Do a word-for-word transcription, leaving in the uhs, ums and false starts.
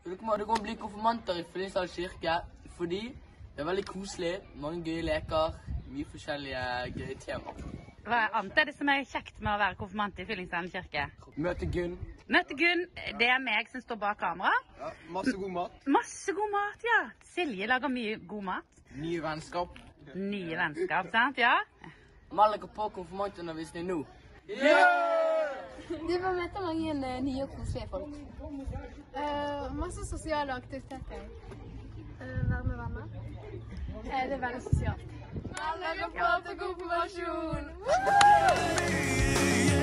Dere kommer bli konfirmanter i Fyllingsdal kirke, fordi det er veldig koselig, mange gøye leker, mye forskjellige gøye temaer. Hva annet er det som er kjekt med å være konfirmant i Fyllingsdal kirke? Møte Gunn. Møte Gunn, det er meg som står bak kamera. Ja, masse god mat. Masse god mat, ja. Silje lager mye god mat. Nye vennskap. Nye vennskap, sant? Ja. Meld dere på konfirmantundervisning nå. Du får møte mange nye og koselige folk. Uh, masse sosiale aktiviteter. Uh, være med venner. Uh, det er veldig sosialt. Meld dere på til konfirmasjon!